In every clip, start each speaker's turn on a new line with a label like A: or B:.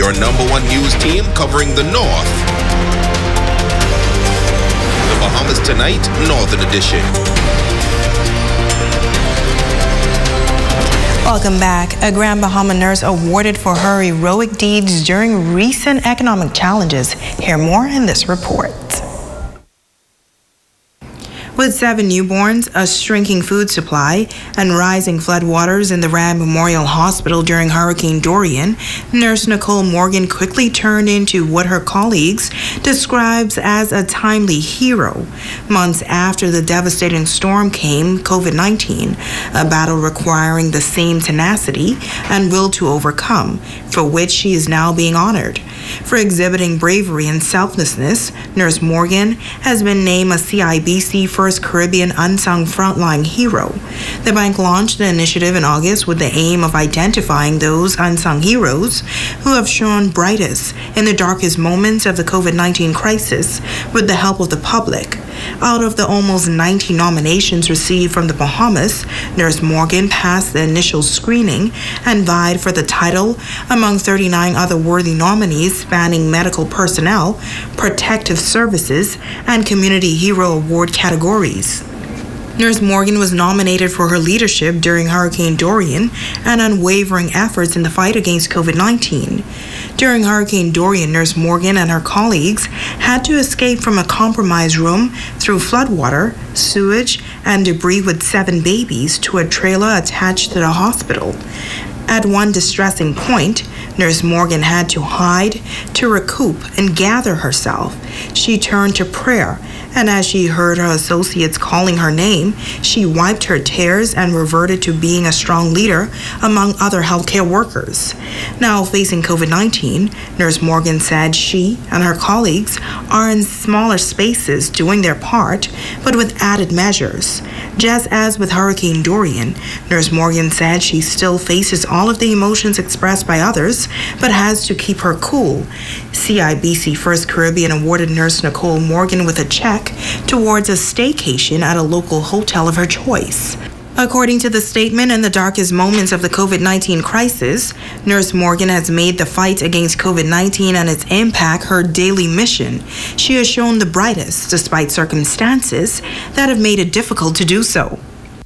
A: your #1 news team covering the North. The Bahamas Tonight, Northern Edition.
B: Welcome back. A Grand Bahama nurse awarded for her heroic deeds during recent economic challenges. Hear more in this report. With 7 newborns, a shrinking food supply, and rising floodwaters in the Rand Memorial Hospital during Hurricane Dorian, Nurse Nicole Morgan quickly turned into what her colleagues describes as a timely hero. Months after the devastating storm came COVID-19, a battle requiring the same tenacity and will to overcome, for which she is now being honored. For exhibiting bravery and selflessness, Nurse Morgan has been named a CIBC First Caribbean Unsung Frontline Hero. The bank launched the initiative in August with the aim of identifying those unsung heroes who have shone brightest in the darkest moments of the COVID-19 crisis with the help of the public. Out of the almost 90 nominations received from the Bahamas, Nurse Morgan passed the initial screening and vied for the title among 39 other worthy nominees spanning medical personnel, protective services, and community hero award categories. Nurse Morgan was nominated for her leadership during Hurricane Dorian and unwavering efforts in the fight against COVID-19. During Hurricane Dorian, Nurse Morgan and her colleagues had to escape from a compromised room through floodwater, sewage, and debris with 7 babies to a trailer attached to the hospital. At one distressing point, Nurse Morgan had to hide to recoup and gather herself. She turned to prayer, and as she heard her associates calling her name, she wiped her tears and reverted to being a strong leader among other healthcare workers. Now facing COVID-19, Nurse Morgan said she and her colleagues are in smaller spaces doing their part, but with added measures. Just as with Hurricane Dorian, Nurse Morgan said she still faces all of the emotions expressed by others, but has to keep her cool. CIBC First Caribbean awarded Nurse Nicole Morgan with a check towards a staycation at a local hotel of her choice. According to the statement, in the darkest moments of the COVID-19 crisis, Nurse Morgan has made the fight against COVID-19 and its impact her daily mission. She has shown the brightest despite circumstances that have made it difficult to do so.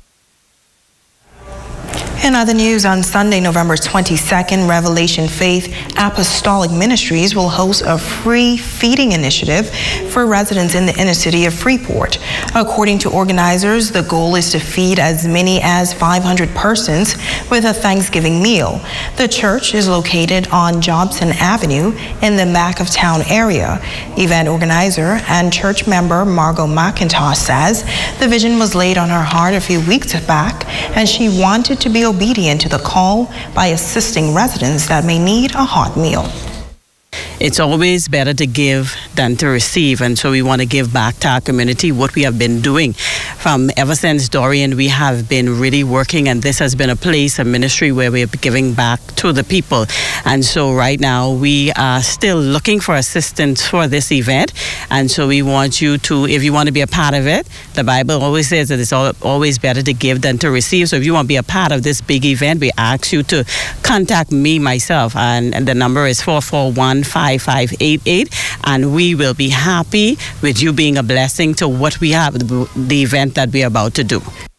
B: In other news, on Sunday, November 22nd, Revelation Faith Apostolic Ministries will host a free feeding initiative for residents in the inner city of Freeport. According to organizers, the goal is to feed as many as 500 persons with a Thanksgiving meal. The church is located on Jobson Avenue in the Back of Town area. Event organizer and church member Margot McIntosh says the vision was laid on her heart a few weeks back, and she wanted to be obedient to the call by assisting residents that may need a hot meal.
C: It's always better to give than to receive, and so we want to give back to our community what we have been doing. From ever since Dorian, we have been really working, and this has been a place, a ministry where we are giving back to the people. And so right now we are still looking for assistance for this event, and so we want you to, if you want to be a part of it, the Bible always says that it's always better to give than to receive. So if you want to be a part of this big event, we ask you to contact me, myself, and the number is 441-5588, and we will be happy with you being a blessing to what we have, the event that we are about to do.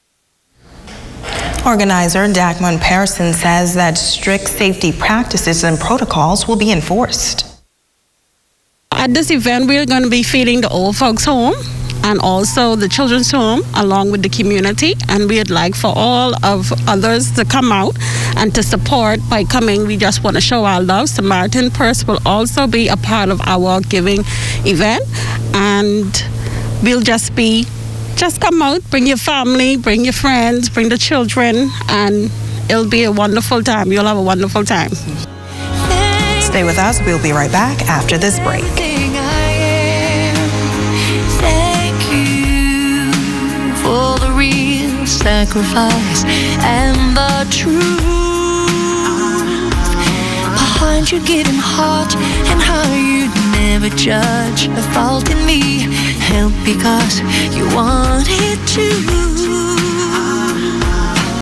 B: Organizer Dagmar Pearson says that strict safety practices and protocols will be enforced.
D: At this event, we're going to be feeding the old folks' home and also the children's home along with the community, and we'd like for all of others to come out and to support by coming. We just want to show our love. Samaritan Purse will also be a part of our giving event, and we'll just come out, bring your family, bring your friends, bring the children, and it'll be a wonderful time. You'll have a wonderful time.
B: Stay with us. We'll be right back after this break.
E: For the real sacrifice and the truth behind your giving heart, and how you never judge a fault in me. Help because you wanted to.